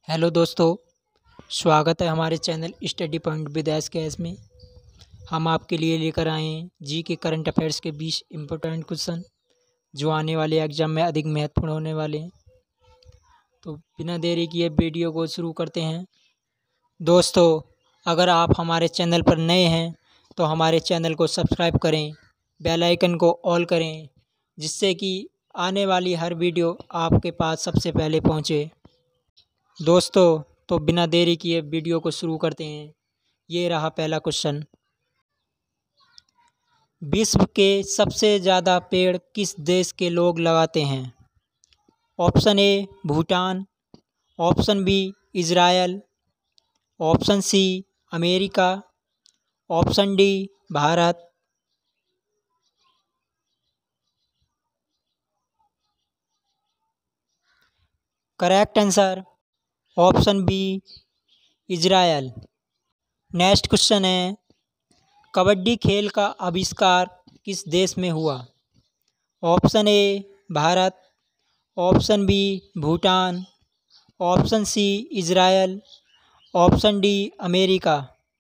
Hello दोस्तों, स्वागत है हमारे channel study point with S में। हम आपके लिए लेकर आए हैं जी के करंट अफेयर्स के 20 इम्पोर्टेंट क्वेश्चन जो आने वाले एग्जाम में अधिक महत्वपूर्ण होने वाले हैं। तो बिना देरी किए वीडियो को शुरू करते हैं। दोस्तों, अगर आप हमारे चैनल पर नए हैं तो हमारे चैनल को सब्सक्राइब करें, बेल आइकन को ऑल करें, जिससे कि आने वाली हर वीडियो आपके पास सबसे पहले पहुँचे। दोस्तों, तो बिना देरी किए वीडियो को शुरू करते हैं। ये रहा पहला क्वेश्चन। विश्व के सबसे ज़्यादा पेड़ किस देश के लोग लगाते हैं? Option A Bhutan, option B Israel, option C America, option D Bharat. Correct answer option B Israel. Next question है, कबड्डी खेल का आविष्कार किस देश में हुआ? Option A Bharat, option B Bhutan, option C Israel, option D America.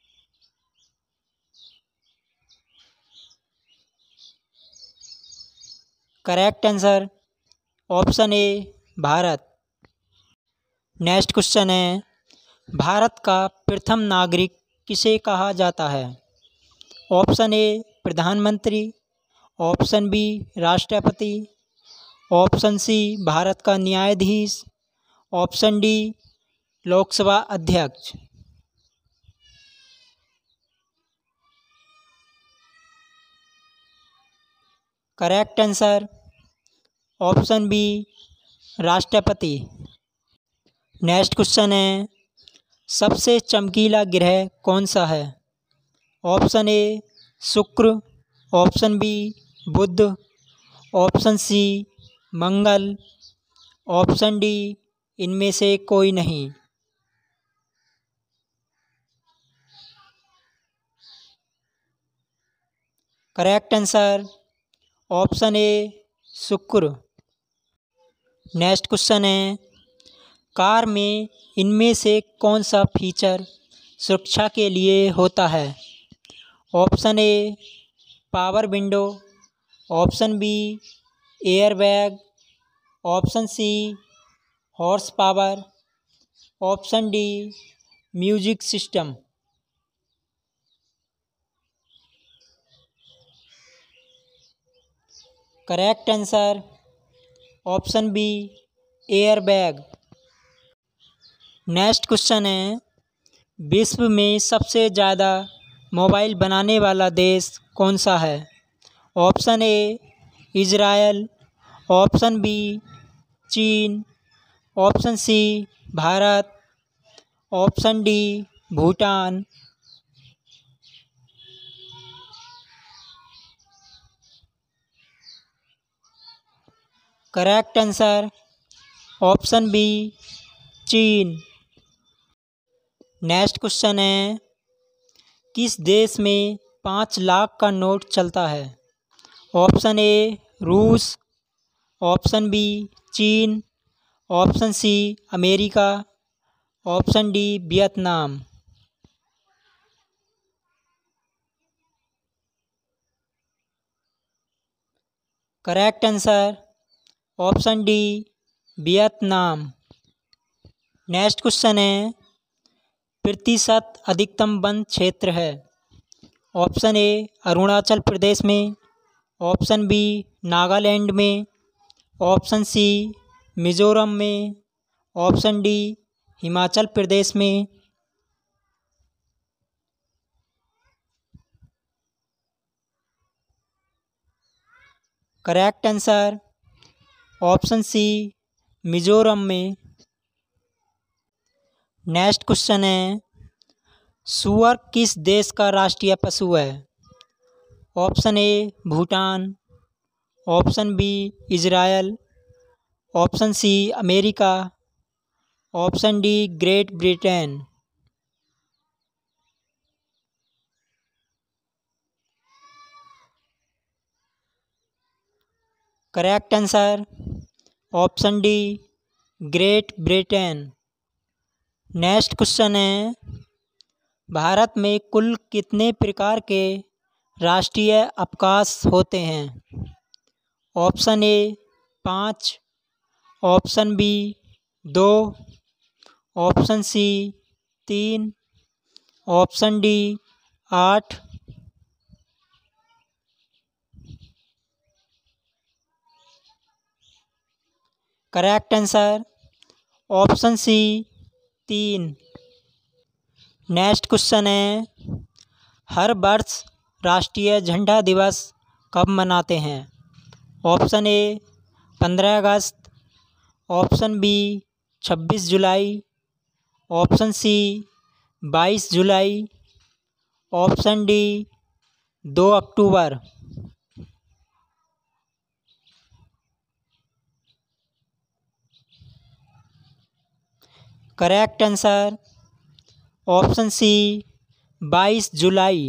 Correct answer option A Bharat. Next question है, भारत का प्रथम नागरिक किसे कहा जाता है? ऑप्शन ए प्रधानमंत्री, ऑप्शन बी राष्ट्रपति, ऑप्शन सी भारत का न्यायाधीश, ऑप्शन डी लोकसभा अध्यक्ष। करेक्ट आंसर ऑप्शन बी राष्ट्रपति। नेक्स्ट क्वेश्चन है, सबसे चमकीला ग्रह कौन सा है? ऑप्शन ए शुक्र, ऑप्शन बी बुध, ऑप्शन सी मंगल, ऑप्शन डी इनमें से कोई नहीं। करेक्ट आंसर ऑप्शन ए शुक्र। नेक्स्ट क्वेश्चन है, कार में इनमें से कौन सा फीचर सुरक्षा के लिए होता है? Option A power window, option B air bag, option C horse power, option D music system. Correct answer option B air bag. Next question है, विश्व में सबसे ज़्यादा मोबाइल बनाने वाला देश कौन सा है? Option A Israel, option B चीन, option C Bharat, option D Bhutan. Correct answer option B चीन। नेक्स्ट क्वेश्चन है, किस देश में 5 लाख का नोट चलता है? ऑप्शन ए रूस, ऑप्शन बी चीन, option C America, option D Vietnam. Correct answer option D Vietnam. Next question है, प्रतिशत अधिकतम वन क्षेत्र है? ऑप्शन ए अरुणाचल प्रदेश में, ऑप्शन बी नागालैंड में, ऑप्शन सी मिज़ोरम में, ऑप्शन डी हिमाचल प्रदेश में। Correct answer option C Mizoram में। नेक्स्ट क्वेश्चन है, सूअर किस देश का राष्ट्रीय पशु है? Option A Bhutan, option B Israel, option C America, option D Great Britain. Correct answer option D Great Britain. Next question है, भारत में कुल कितने प्रकार के राष्ट्रीय अवकाश होते हैं? Option A 5, option B 2, option C 3, option D 8। Correct answer option C 3। Next question है, हर वर्ष राष्ट्रीय झंडा दिवस कब मनाते हैं? ऑप्शन ए 15 अगस्त, ऑप्शन बी 26 जुलाई, ऑप्शन सी 22 जुलाई, ऑप्शन डी 2 अक्टूबर। करेक्ट आंसर ऑप्शन सी 22 जुलाई।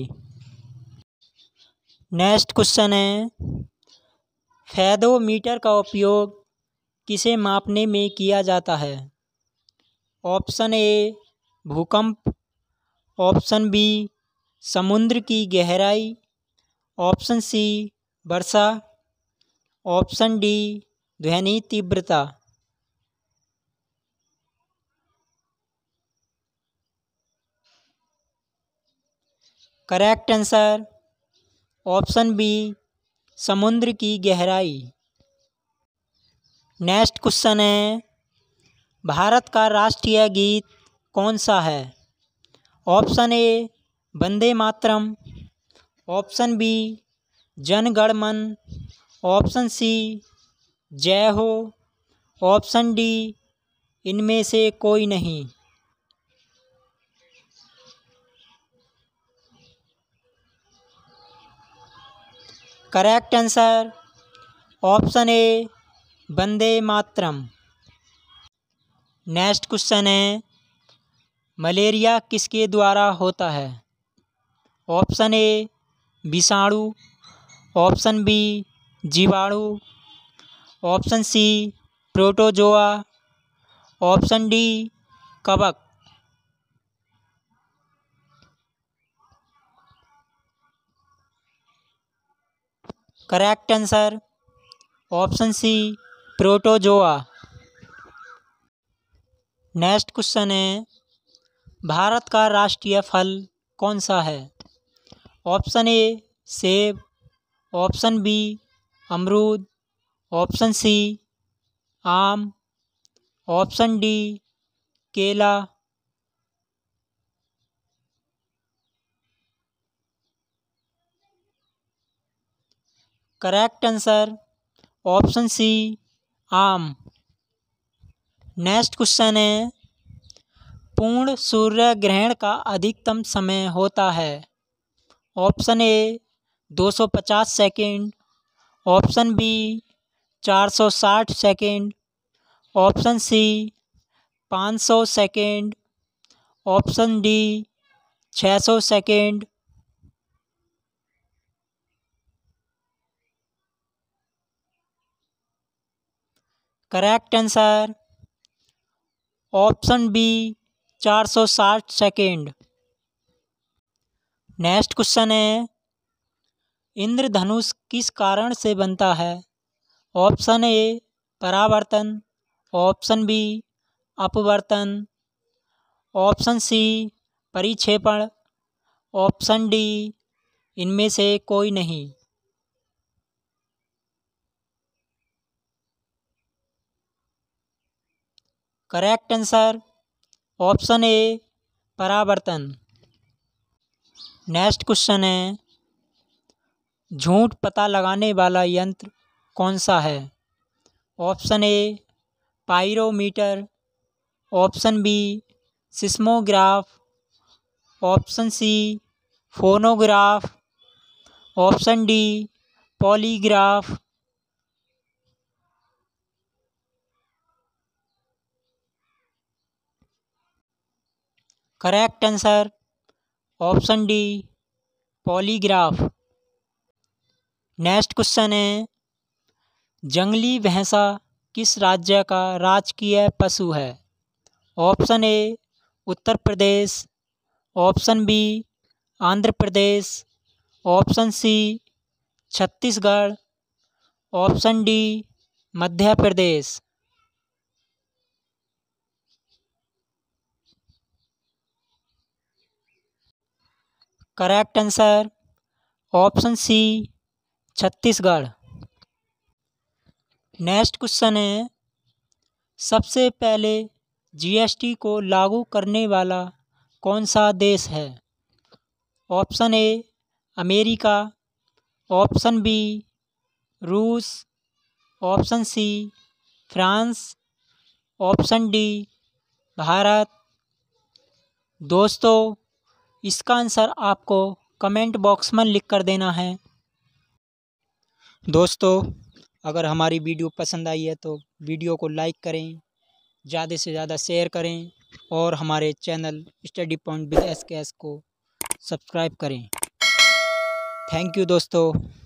नेक्स्ट क्वेश्चन है, फेदोमीटर का उपयोग किसे मापने में किया जाता है? ऑप्शन ए भूकंप, ऑप्शन बी समुद्र की गहराई, ऑप्शन सी वर्षा, ऑप्शन डी ध्वनि तीव्रता। करेक्ट आंसर ऑप्शन बी समुद्र की गहराई। नेक्स्ट क्वेश्चन है, भारत का राष्ट्रीय गीत कौन सा है? Option A Vande Mataram, option B Jana Gana मन, ऑप्शन सी जय हो, ऑप्शन डी इनमें से कोई नहीं। Correct answer option A Vande Mataram. Next question है, मलेरिया किसके द्वारा होता है? ऑप्शन ए विषाणु, ऑप्शन बी जीवाणु, option C protozoa, option D कवक। Correct answer option C protozoa. Next question है, भारत का राष्ट्रीय फल कौन सा है? ऑप्शन ए सेब, ऑप्शन बी अमरूद, ऑप्शन सी आम, ऑप्शन डी केला। करेक्ट आंसर ऑप्शन सी आम। नेक्स्ट क्वेश्चन है, पूर्ण सूर्य ग्रहण का अधिकतम समय होता है? Option A 250 second, option B 460 second, option C 500 second, option D 600 second. Correct answer option B 460 second. Next question है, इंद्रधनुष किस कारण से बनता है? ऑप्शन ए परावर्तन, ऑप्शन बी अपवर्तन, ऑप्शन सी परिक्षेपण, ऑप्शन डी इनमें से कोई नहीं। करेक्ट आंसर ऑप्शन ए परावर्तन। नेक्स्ट क्वेश्चन है, झूठ पता लगाने वाला यंत्र कौन सा है? Option A pyrometer, option B seismograph, option C phonograph, option D polygraph. Correct answer option D polygraph. Next question है, जंगली भैंसा किस राज्य का राजकीय पशु है? Option A Uttar Pradesh, option B Andhra Pradesh, option C Chhattisgarh, option D Madhya Pradesh. Correct answer option C Chhattisgarh. Next question है, सबसे पहले जीएसटी को लागू करने वाला कौन सा देश है? Option A America, option B रूस, option C France, option D Bharat. दोस्तों, इसका आंसर आपको कमेंट बॉक्स में लिख कर देना है। दोस्तों, अगर हमारी वीडियो पसंद आई है तो वीडियो को लाइक करें, ज़्यादा से ज़्यादा शेयर करें और हमारे channel study point with SKS को सब्सक्राइब करें। थैंक यू दोस्तों।